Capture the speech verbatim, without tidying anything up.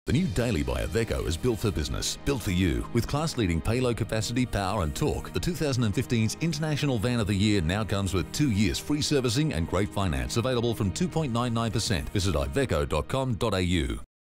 The new Daily by Iveco is built for business, built for you. With class-leading payload capacity, power and torque, the two thousand fifteen's International Van of the Year now comes with two years free servicing and great finance available from two point nine nine percent. Visit iveco dot com dot a u.